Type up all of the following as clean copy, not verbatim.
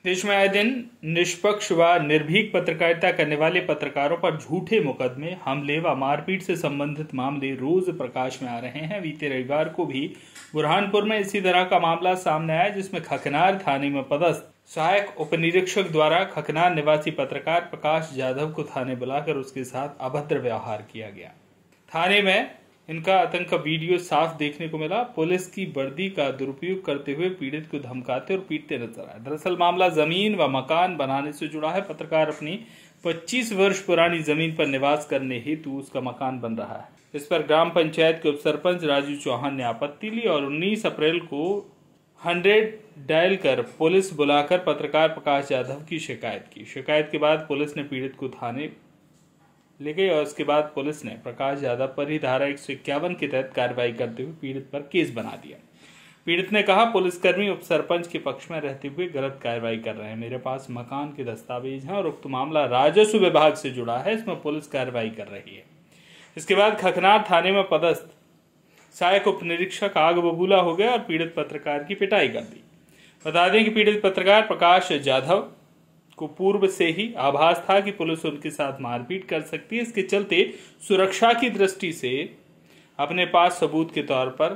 देश में आए दिन निष्पक्ष व निर्भीक पत्रकारिता करने वाले पत्रकारों पर झूठे मुकदमे, हमले व मारपीट से संबंधित मामले रोज प्रकाश में आ रहे हैं। बीते रविवार को भी बुरहानपुर में इसी तरह का मामला सामने आया, जिसमें खकनार थाने में पदस्थ सहायक उप निरीक्षक द्वारा खकनार निवासी पत्रकार प्रकाश जाधव को थाने बुलाकर उसके साथ अभद्र व्यवहार किया गया। थाने में इनका आतंक का वीडियो साफ देखने को मिला। पुलिस की वर्दी का दुरुपयोग करते हुए पीड़ित को धमकाते और पीटते नजर आए। दरअसल मामला जमीन व मकान बनाने से जुड़ा है। पत्रकार अपनी 25 वर्ष पुरानी जमीन पर निवास करने हेतु उसका मकान बन रहा है। इस पर ग्राम पंचायत के उप सरपंच राजू चौहान ने आपत्ति ली और 19 अप्रैल को 100 डायल कर पुलिस बुलाकर पत्रकार प्रकाश जाधव की शिकायत की। शिकायत के बाद पुलिस ने पीड़ित को थाने ले गई और उसके बाद पुलिस ने प्रकाश यादव पर ही धारा 151 के तहत कार्रवाई करते हुए पीड़ित पर केस बना दिया। पीड़ित ने कहा, पुलिसकर्मी उप सरपंच के पक्ष में रहते हुए गलत कार्रवाई कर रहे हैं। मेरे पास मकान के दस्तावेज हैं और उक्त मामला राजस्व विभाग से जुड़ा है, इसमें पुलिस कार्रवाई कर रही है। इसके बाद खकनार थाने में पदस्थ सहायक उप निरीक्षक आग बबूला हो गया और पीड़ित पत्रकार की पिटाई कर दी। बता दें कि पीड़ित पत्रकार प्रकाश जाधव को पूर्व से ही आभास था कि पुलिस उनके साथ मारपीट कर सकती है। इसके चलते सुरक्षा की दृष्टि से अपने पास सबूत के तौर पर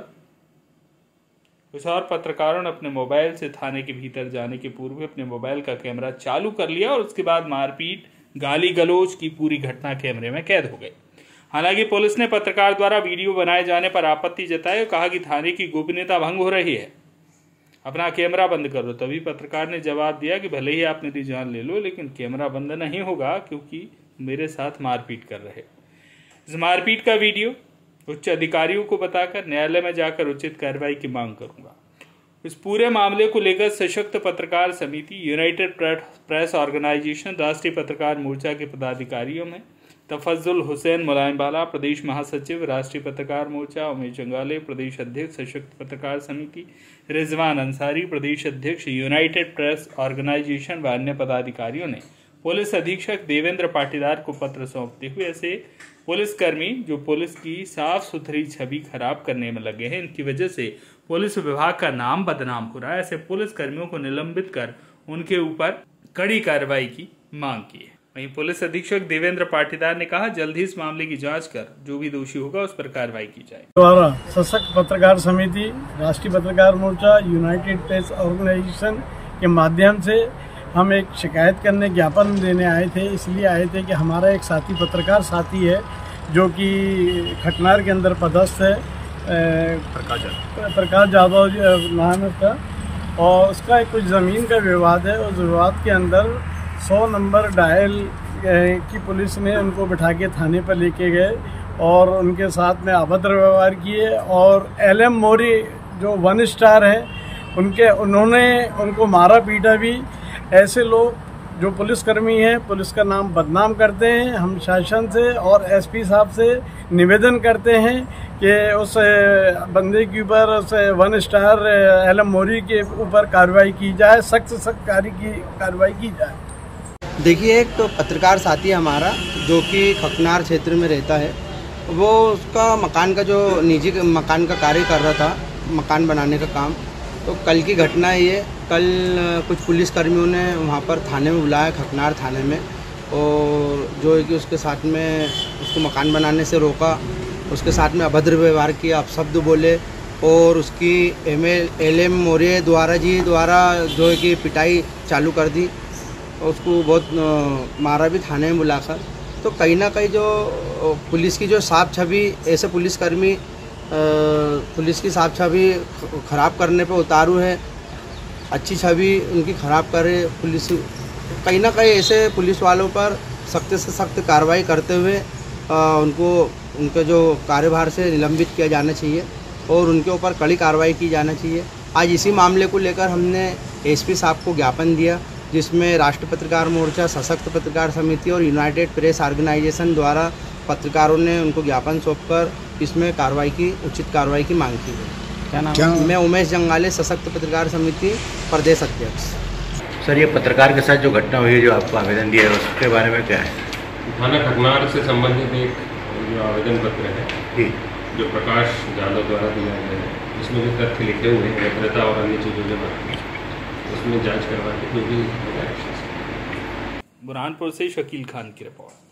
कुछ और पत्रकारों ने अपने मोबाइल से थाने के भीतर जाने के पूर्व अपने मोबाइल का कैमरा चालू कर लिया और उसके बाद मारपीट, गाली गलौज की पूरी घटना कैमरे में कैद हो गई। हालांकि पुलिस ने पत्रकार द्वारा वीडियो बनाए जाने पर आपत्ति जताई और कहा कि थाने की गोपनीयता भंग हो रही है, अपना कैमरा बंद कर लो। तभी पत्रकार ने जवाब दिया कि भले ही आप मेरी जान ले लो, लेकिन कैमरा बंद नहीं होगा क्योंकि मेरे साथ मारपीट कर रहे। इस मारपीट का वीडियो उच्च अधिकारियों को बताकर न्यायालय में जाकर उचित कार्रवाई की मांग करूंगा। इस पूरे मामले को लेकर सशक्त पत्रकार समिति, यूनाइटेड प्रेस ऑर्गेनाइजेशन, राष्ट्रीय पत्रकार मोर्चा के पदाधिकारियों में तफज्जुल हुसैन मुलायमवाला, प्रदेश महासचिव राष्ट्रीय पत्रकार मोर्चा उमेश जंगाले, प्रदेश अध्यक्ष सशक्त पत्रकार समिति रिजवान अंसारी, प्रदेश अध्यक्ष यूनाइटेड प्रेस ऑर्गेनाइजेशन व अन्य पदाधिकारियों ने पुलिस अधीक्षक देवेंद्र पाटीदार को पत्र सौंपते हुए ऐसे पुलिसकर्मी जो पुलिस की साफ सुथरी छवि खराब करने में लगे हैं, इनकी वजह से पुलिस विभाग का नाम बदनाम हो रहा है, ऐसे पुलिसकर्मियों को निलंबित कर उनके ऊपर कड़ी कार्रवाई की मांग की है। वहीं पुलिस अधीक्षक देवेंद्र पाटीदार ने कहा, जल्द ही इस मामले की जांच कर जो भी दोषी होगा उस पर कार्रवाई की जाए। द्वारा सशक्त पत्रकार समिति, राष्ट्रीय पत्रकार मोर्चा, यूनाइटेड प्रेस ऑर्गेनाइजेशन के माध्यम से हम एक शिकायत करने, ज्ञापन देने आए थे। इसलिए आए थे कि हमारा एक साथी पत्रकार साथी है जो कि खकनार के अंदर पदस्थ है, प्रकाश जाधव नाम है उसका, और उसका एक कुछ ज़मीन का विवाद है। उस विवाद के अंदर 100 नंबर डायल की पुलिस ने उनको बिठा के थाने पर लेके गए और उनके साथ में अभद्र व्यवहार किए। और LM मोरी जो 1 स्टार है उन्होंने उनको मारा पीटा भी। ऐसे लोग जो पुलिसकर्मी हैं, पुलिस का नाम बदनाम करते हैं। हम शासन से और SP साहब से निवेदन करते हैं कि उस बंदे के ऊपर, उस 1 स्टार LM मोरी के ऊपर कार्रवाई की जाए, सख्त कार्रवाई की जाए। देखिए, एक तो पत्रकार साथी हमारा जो कि खकनार क्षेत्र में रहता है, वो उसका मकान का जो निजी मकान का कार्य कर रहा था, मकान बनाने का काम। तो कल की घटना है ये। कल कुछ पुलिसकर्मियों ने वहाँ पर थाने में बुलाया, खकनार थाने में, और जो है कि उसके साथ में उसको मकान बनाने से रोका, उसके साथ में अभद्र व्यवहार किया, अपशब्द बोले और उसकी LM मोरे द्वारा जो है कि पिटाई चालू कर दी। उसको बहुत मारा भी थाने में बुलाकर। तो कहीं ना कहीं जो पुलिस की जो साफ छवि, ऐसे पुलिसकर्मी पुलिस की साफ छवि खराब करने पे उतारू है, अच्छी छवि उनकी खराब करे पुलिस। कहीं ना कहीं ऐसे पुलिस वालों पर सख्त से सख्त कार्रवाई करते हुए उनके जो कार्यभार से निलंबित किया जाना चाहिए और उनके ऊपर कड़ी कार्रवाई की जाना चाहिए। आज इसी मामले को लेकर हमने SP साहब को ज्ञापन दिया, जिसमें राष्ट्रीय पत्रकार मोर्चा, सशक्त पत्रकार समिति और यूनाइटेड प्रेस ऑर्गेनाइजेशन द्वारा पत्रकारों ने उनको ज्ञापन सौंपकर इसमें उचित कार्रवाई की मांग की है। क्या नाम? मैं उमेश जंगाले, सशक्त पत्रकार समिति प्रदेश अध्यक्ष। सर, ये पत्रकार के साथ जो घटना हुई है, जो आपको आवेदन दिया है, उसके बारे में क्या है? थाना खकनार से संबंधित एक जो आवेदन पत्र है जी, जो प्रकाश जाधव द्वारा दिया गया है, इसमें जो तथ्य लिखे हुए हैं, भद्रता और अन्य चीज़ों के बारे में, उसमें जांच करवा के जो भी एक्शन। बुरहानपुर से शकील खान की रिपोर्ट।